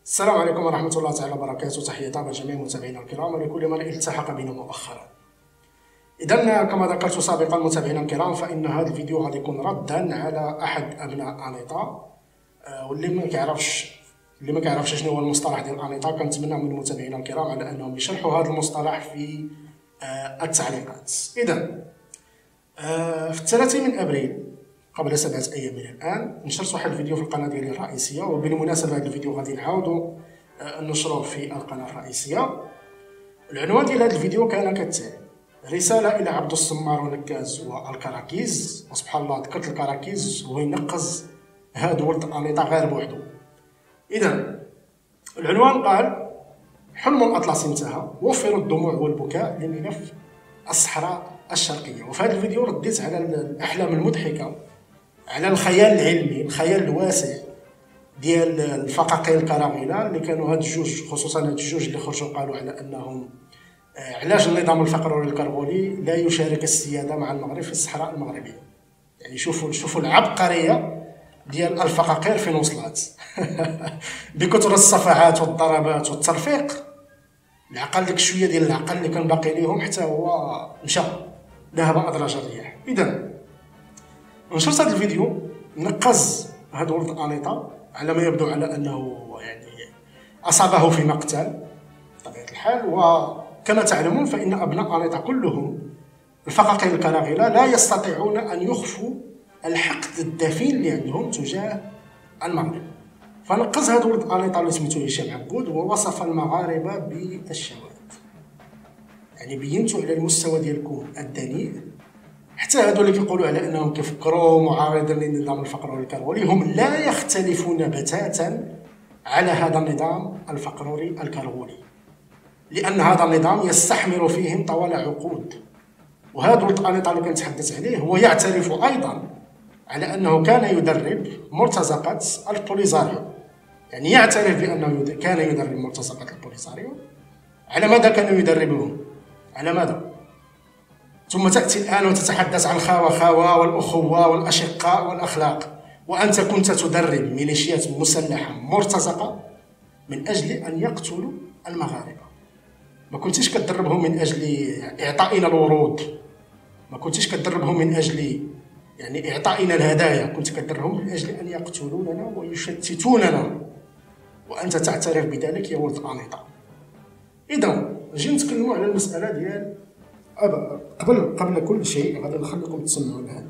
السلام عليكم ورحمة الله تعالى وبركاته. تحية طابة جميع متابعينا الكرام ولكل من التحق بنا مؤخرا. إذا كما ذكرت سابقا متابعينا الكرام، فإن هذا الفيديو غادي يكون ردا على أحد أبناء أنيطا، واللي ما كيعرفش شنو هو المصطلح ديال أنيطا، كنتمنى من متابعينا الكرام على أنهم يشرحوا هذا المصطلح في التعليقات. إذا في 30 من أبريل قبل 7 أيام من الآن نشرت واحد الفيديو في القناة ديالي الرئيسية، وبالمناسبة هذا الفيديو غادي نعاودو نشروه في القناة الرئيسية. العنوان ديال هذا الفيديو كان كالتالي: رسالة إلى عبد الصمار ونكاز والكراكيز. وسبحان الله ذكرت الكراكيز وهو ينقز هاد ولد أنيطا غير بوحدو. إذا العنوان قال: حلم الأطلسي انتهى، وفروا الدموع والبكاء لملف الصحراء الشرقية. وفي هذا الفيديو رديت على الأحلام المضحكة، على الخيال العلمي، الخيال الواسع ديال الفقاقير الكراغيلة اللي كانوا هاد الجوج، خصوصا هاد الجوج اللي خرجوا قالوا على أنهم علاش النظام الفقروري الكرغولي لا يشارك السيادة مع المغرب في الصحراء المغربية. يعني شوفوا العبقرية ديال الفقاقير فين وصلت. بكثرة الصفحات والضربات والترفيق، العقل ديك شويه ديال العقل اللي كان باقي ليهم حتى هو مشى، ذهب أدراج الرياح. إذا نشرت هذا الفيديو نقز هذا ولد أنيطا على ما يبدو على أنه يعني أصابه في مقتل بطبيعة الحال. وكما تعلمون فإن أبناء أنيطا كلهم الفقاقير الكراغيلة لا يستطيعون أن يخفوا الحقد الدفين اللي عندهم تجاه المغرب. فنقز هذا ولد أنيطا اللي سميتو هشام عبود ووصف المغاربة بالشواذ. يعني بينتو على المستوى ديالكم الدنيء، حتى هادو اللي كيقولوا على انهم كيفكروا معارضين للنظام الفقروري الكرغولي هم لا يختلفون بتاتا على هذا النظام الفقروري الكرغولي، لان هذا النظام يستحمر فيهم طوال عقود. وهذا ولد أنيطا اللي كنتحدث عليه هو يعترف ايضا على انه كان يدرب مرتزقة البوليزاريو. يعني يعترف بانه كان يدرب مرتزقة البوليزاريو. على ماذا كان يدربهم؟ على ماذا؟ ثم تأتي الآن وتتحدث عن خاوة والأخوة والأشقاء والأخلاق، وأنت كنت تدرب ميليشيات مسلحة مرتزقة من أجل أن يقتلوا المغاربة. ما كنتيش كتدربهم من أجل إعطائنا الورود، ما كنتيش كتدربهم من أجل يعني إعطائنا الهدايا، كنت كتدربهم من أجل أن يقتلوننا ويشتتوننا، وأنت تعترف بذلك يا ولد أنيطا. إذا نجي نتكلموا على المسألة ديال قبل كل شيء غادي نخليكم تسمعوا لهاد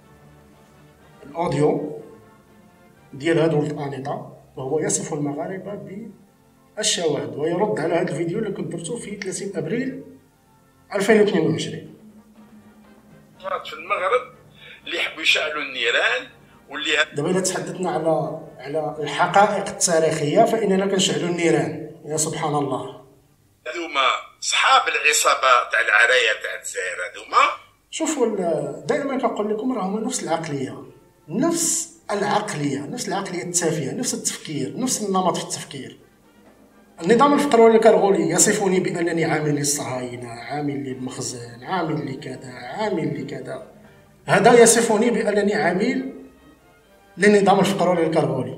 الاوديو ديال هاد ولد أنيطا وهو يصف المغاربة بالشواذ، ويرد على هذا الفيديو اللي كنت درتو في 30 ابريل 2022. في المغرب اللي يحبوا يشعلوا النيران، واللي دابا الا تحدثنا على الحقائق التاريخيه فاننا كنشعلوا النيران. يا سبحان الله، هذوما صحاب العصابه تاع العرايه تاع الجزائر. هذوما شوفوا دائما كنقول لكم راهم نفس العقليه، نفس العقليه التافهه، نفس التفكير، نفس النمط في التفكير. النظام الفقروري الكرغولي يصفني بانني عامل للصهاينه، عامل للمخزن، عامل لكذا، عامل لكذا. هذا يصفني بانني عامل للنظام الفقروري الكرغولي.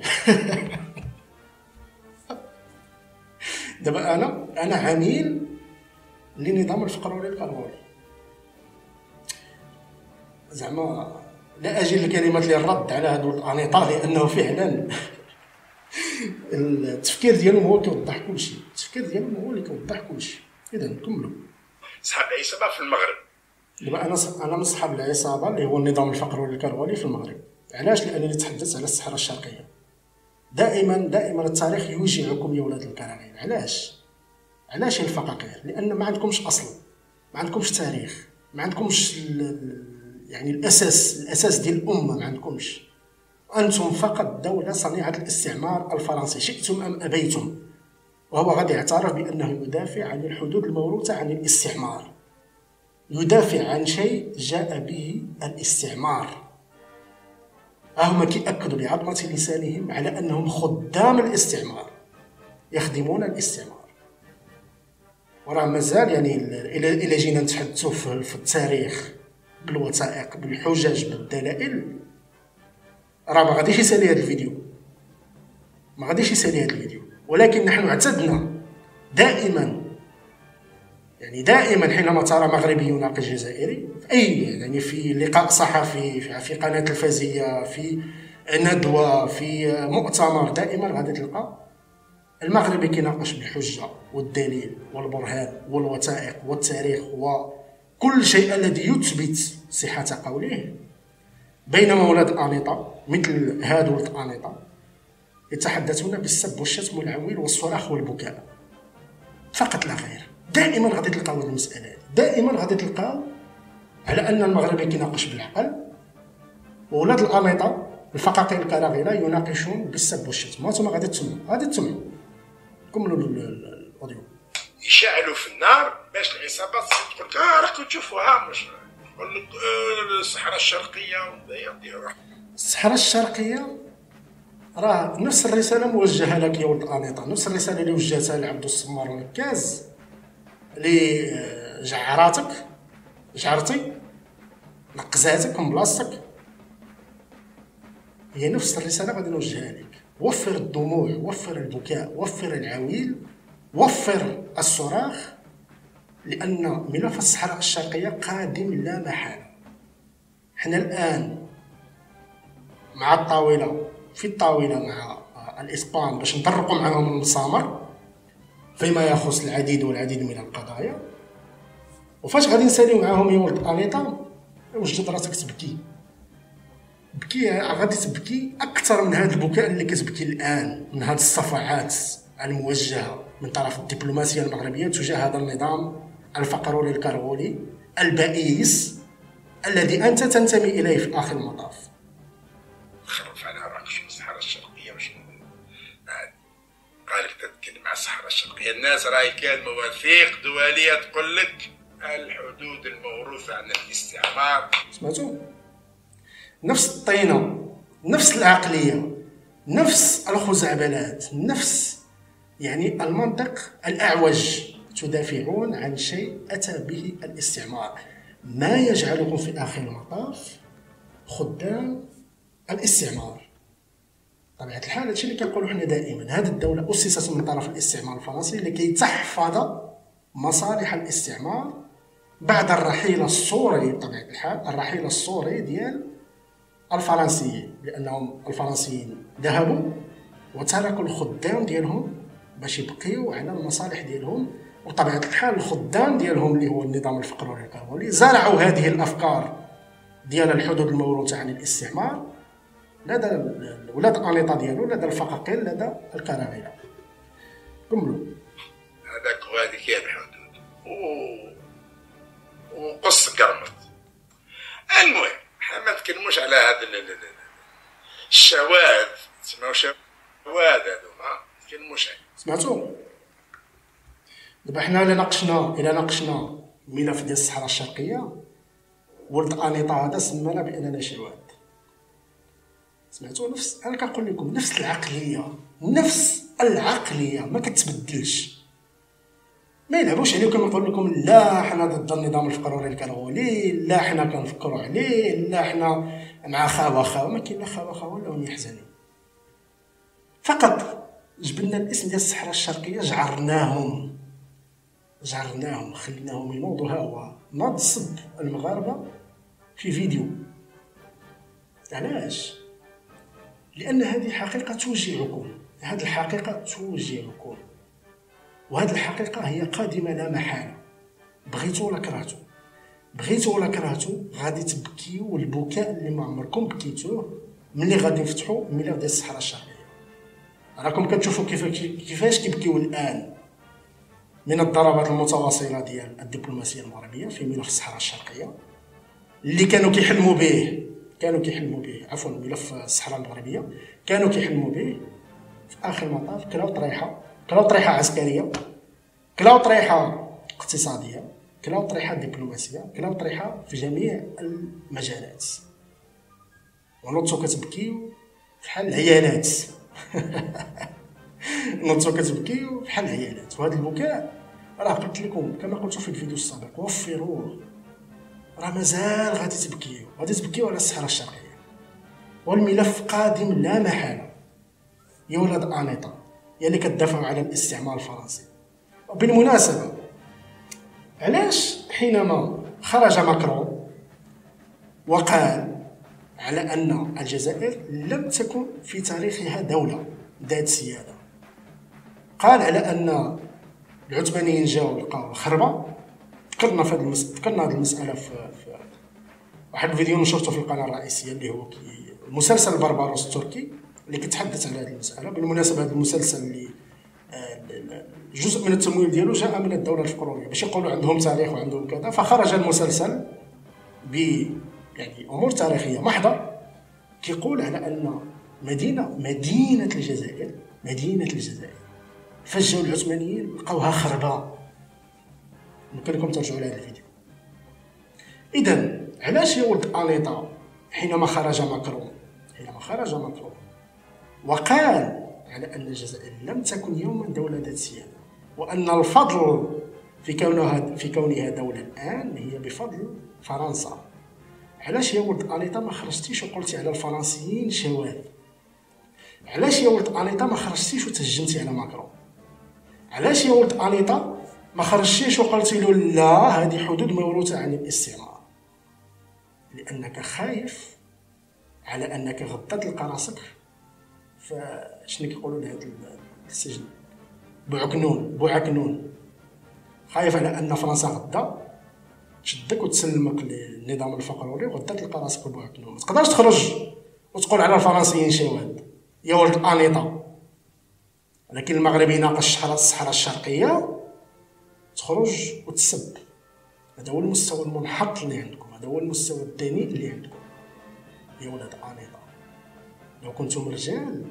دابا انا عميل لنظام الفقروري الكرغولي. زعما لا اجد الكلمات للرد على هذا ولد أنيطا، لانه فعلا التفكير ديالهم هو كيوضح كلشي، التفكير ديالهم هو اللي كيوضح كلشي. اذا نكملوا. صحاب العصابه في المغرب. دابا انا من صحاب العصابه اللي هو النظام الفقروري الكرغولي في المغرب. علاش؟ لانني تحدثت على الصحراء الشرقيه. دائما التاريخ يوجعكم يا ولاد الكراغيل. علاش الفقاقير؟ لان ما عندكمش اصل، ما عندكمش تاريخ، ما عندكمش يعني الاساس ديال الامه، ما عندكمش. انتم فقط دوله صنيعه الاستعمار الفرنسي، شئتم ام ابيتم. وهو غادي يعترف بانه يدافع عن الحدود الموروثه عن الاستعمار، يدافع عن شيء جاء به الاستعمار. هما كيأكدوا بعظمة لسانهم على أنهم خدام الاستعمار، يخدمون الاستعمار. وراه مازال يعني إلا جينا نتحدثوا في التاريخ بالوثائق بالحجج بالدلائل، راه ما غاديش يسالي هذا الفيديو، ولكن نحن اعتدنا دائما، يعني دائما حينما ترى مغربي يناقش جزائري في اي، يعني في لقاء صحفي، في قناه تلفزيونيه، في ندوه، في مؤتمر، دائما غادي تلقى المغربي كيناقش بالحجه والدليل والبرهان والوثائق والتاريخ وكل شيء الذي يثبت صحه قوله. بينما ولاد انيطه مثل هادو ولاد انيطه يتحدثون بالسب والشتم والعويل والصراخ والبكاء فقط لا غير. دائما غادي تلقاو هذه المساله، دائما غادي تلقاو على ان المغربي كيناقش بالعقل، وولاد الانيطه الفقاقيل الكراغيله يناقشون بالسب والشتم. وانتم غادي تسمعوا كملوا الاوديو. يشعلوا في النار باش العصابات تقول لك راكم تشوفوها، مش تقول لك الصحراء الشرقيه وداير الصحراء الشرقيه راه نفس الرساله موجهه لك يا ولد انيطه، نفس الرساله اللي وجهتها لعبد الصمار ونكاز اللي جعرتي نقزاتك من بلاصتك، هي نفس الرساله غادي نوجهها لك. وفر الدموع، وفر البكاء، وفر العويل، وفر الصراخ، لان ملف الصحراء الشرقيه قادم لا محاله. حنا الان مع الطاوله، في الطاوله مع الاسبان باش نطرقوا معاهم المسامر فيما يخص العديد والعديد من القضايا. وفاش غادي نساليو معاهم يا ولد انيطه وجد راسك تبكي، غادي تبكي اكثر من هذا البكاء اللي كتبكي الان، من هذه الصفعات الموجهه من طرف الدبلوماسيه المغربيه تجاه هذا النظام الفقرولي الكرغولي البائس الذي انت تنتمي اليه في اخر المطاف. خرف على راكش الصحراء الشرقيه باش قالك تتكلم مع الصحراء الشرقيه. الناس راهي كان مواثيق دوليه تقول لك الحدود الموروثه عن الاستعمار. سمعتوا؟ نفس الطينه، نفس العقليه، نفس الخزعبلات، نفس يعني المنطق الأعوج. تدافعون عن شيء أتى به الاستعمار، ما يجعلكم في آخر المطاف خدام الاستعمار. طبيعة الحال هادشي اللي كنقولوا حنا دائما، هذه الدولة أسست من طرف الاستعمار الفرنسي لكي تحفظ مصالح الاستعمار بعد الرحيل السوري. بطبيعة الحال الرحيل السوري ديال الفرنسيين، لأنهم الفرنسيين ذهبوا وتركوا الخدام ديالهم باش يبقيو على المصالح ديالهم. وطبيعة الحال الخدام ديالهم اللي هو النظام الفقرولي الكرغولي زرعوا هذه الأفكار ديال الحدود الموروثة عن الاستعمار لدى ولاد انيطه ديالو، لدى الفقاقيل، لدى الكراغيله. كملوا. هذاك وهذيك هي الحدود وقص قرمط. المهم حنا ما نتكلموش على هذا الشواذ، تسمعوا شواذ هذوما، ما نتكلموش عليه. سمعتوا؟ دابا حنا الا ناقشنا ملف ديال الصحراء الشرقيه، ولد انيطه هذا سمانا باننا شواذ. سمعتوا؟ انا كنقول لكم نفس العقليه ما كتبدلش. ما يلعبوش عليكم يقول لكم لا حنا ضد النظام الفقرولي الكرغولي، لا حنا كنفكروا عليه، لا حنا مع خاوه. ما كاين لا خاوه ولا يحزنوا. فقط جبنا الاسم ديال الصحراء الشرقيه، جعرناهم خليناهم ينوضوا. ها هو ناض صب المغاربه في فيديو. علاش؟ لأن هذه حقيقة توجعكم، هذه الحقيقة توجعكم، وهذه الحقيقة هي قادمة لا محالة. بغيتو ولا كرهتو غادي تبكيو، والبكاء اللي ما عمركم بكيتوه ملي غادي نفتحوا الملف ديال الصحراء الشرقية. راكم كتشوفوا كيفاش كيبكيو الآن من الضربات المتواصلة ديال الدبلوماسية المغربية في ملف الصحراء الشرقية اللي كانوا كيحلموا به ملف الصحراء المغربية كانوا كيحلموا به. في آخر المطاف كلاو طريحة عسكرية، كلاو طريحة اقتصادية، كلاو طريحة دبلوماسية، كلاو طريحة في جميع المجالات. ونوضتو كتبكيو بحال العيالات. نوضتو كتبكيو بحال العيالات. وهذا البكاء راه قلت لكم كما قلت في الفيديو السابق، وفروه، راه مازال غادي تبكيو على الصحراء الشرقية، والملف قادم لا محالة. يا ولاد انيطه، هي اللي كتدافع على الاستعمار الفرنسي. وبالمناسبة علاش حينما خرج ماكرون وقال على أن الجزائر لم تكن في تاريخها دولة ذات سيادة، قال على أن العثمانيين جاوا لقاو الخربة. ذكرنا هذه المسألة في واحد الفيديو نشرته في القناة الرئيسية اللي هو المسلسل بربروس التركي اللي كيتحدث على هذه المسألة. بالمناسبة هذا المسلسل اللي جزء من التمويل ديالو جاء من الدولة الفقرورية باش يقولوا عندهم تاريخ وعندهم كذا، فخرج المسلسل ب يعني أمور تاريخية محضة كيقول على أن مدينة الجزائر فاش جاو العثمانيين لقاوها خربة. ممكن لكم ترجعوا لهذا الفيديو. إذا علاش يا ولد أنيطا حينما خرج ماكرون وقال على أن الجزائر لم تكن يوما دولة ذات سيادة، وأن الفضل في كونها دولة الآن هي بفضل فرنسا، علاش يا ولد أنيطا ما خرجتيش وقلتي على الفرنسيين شواذ؟ علاش يا ولد أنيطا ما خرجتيش وتهجمتي على ماكرون؟ علاش يا ولد أنيطا ما خرجتيش وقلتي له لا هذه حدود موروثة عن الاستعمار؟ لأنك خايف على أنك غدا تلقى راسك شنو كيقولوا لهذا السجن بوعكنون. خايف على أن فرنسا غدا تشدك وتسلمك للنظام الفقروري وغدا تلقى راسك بوعكنون. ما تقدرش تخرج وتقول على الفرنسيين شواذ يا ولد أنيطا. لكن المغربي يناقش الصحراء الشرقية تخرج وتسب. هذا هو المستوى المنحط اللي عندكم، هذا هو المستوى الدنيء اللي عندكم يا ولاد أنيطا. لو كنتم رجال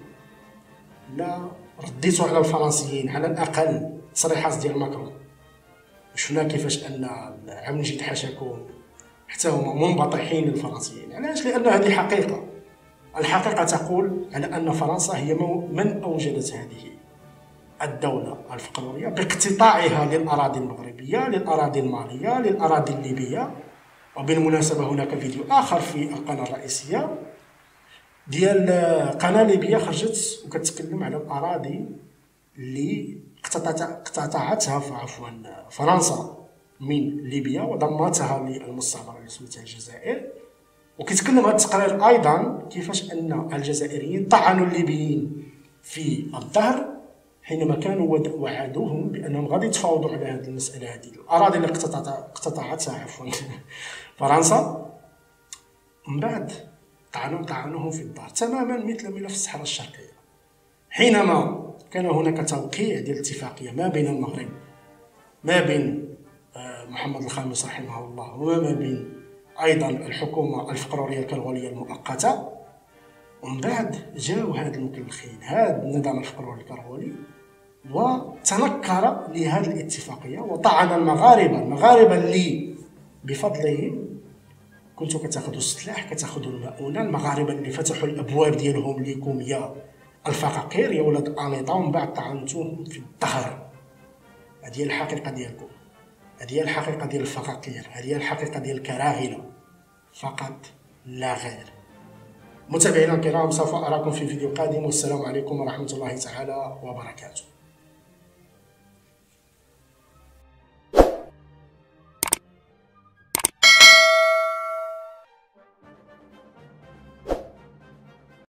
لا رديتوا على الفرنسيين على الأقل تصريحات ديال ماكرون. شفنا كيفاش أن عم نجد حاشاكم حتى هما منبطحين للفرنسيين. علاش؟ لأن هذه حقيقة. الحقيقة تقول على أن فرنسا هي من أوجدت هذه الدولة الفقرورية باقتطاعها للأراضي المغربية، للأراضي المالية، للأراضي الليبية. وبالمناسبة هناك فيديو آخر في القناة الرئيسية ديال قناة ليبية خرجت وكتكلم على الأراضي اللي اقتطعتها فرنسا من ليبيا وضمتها للمستعمرة اللي سميتها الجزائر. وكيتكلم هذا التقرير أيضا كيفاش أن الجزائريين طعنوا الليبيين في الظهر حينما كانوا وعدوهم بأنهم غادي يتفاوضوا على هذه المسألة، هذه الأراضي اللي اقتطعتها فرنسا. من بعد طعنوهم في الظهر تماما مثل ملف الصحراء الشرقية. حينما كان هناك توقيع ديال اتفاقية ما بين المغرب، ما بين محمد الخامس رحمه الله وما بين أيضا الحكومة الفقرورية الكرغولية المؤقتة، ومن بعد جاو هاد المكلخين، هاد النظام الفقروري الكرغولي، وتنكر لهذه الاتفاقية وطعن المغاربة اللي بفضلهم كنتوا كتاخذوا السلاح، كتاخذوا المؤونة. المغاربة اللي فتحوا الأبواب ديالهم ليكم يا الفقاقير يا ولاد أنيطا، ومن بعد طعنتوهم في الظهر. هذه هي الحقيقة ديالكم، هذه هي الحقيقة ديال الفقاقير، هذه هي الحقيقة ديال الكراهنة فقط لا غير. متابعينا الكرام، سوف أراكم في فيديو قادم، والسلام عليكم ورحمة الله تعالى وبركاته.